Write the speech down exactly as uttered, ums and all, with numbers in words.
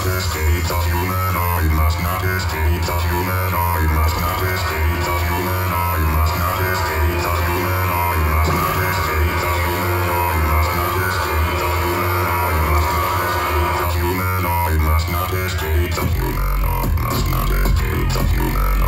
escape the humanoid, must not escape the humanoid, must not escape the humanoid, must not escape the humanoid, must not escape the humanoid, must not escape the humanoid, must not escape the humanoid, must not escape the humanoid, must not escape the humanoid.